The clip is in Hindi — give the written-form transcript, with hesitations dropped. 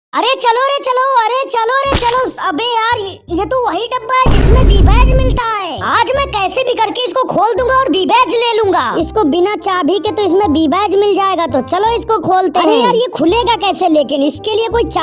अरे चलो रे चलो, अरे चलो रे चलो। अबे यार ये तो वही डब्बा है जिसमें बी बैज मिलता है। आज मैं कैसे भी करके इसको खोल दूंगा और बी बैज ले लूंगा। इसको बिना चाबी के तो इसमें बी बैज मिल जाएगा, तो चलो इसको खोलते हैं। अरे यार ये खुलेगा कैसे, लेकिन इसके लिए कोई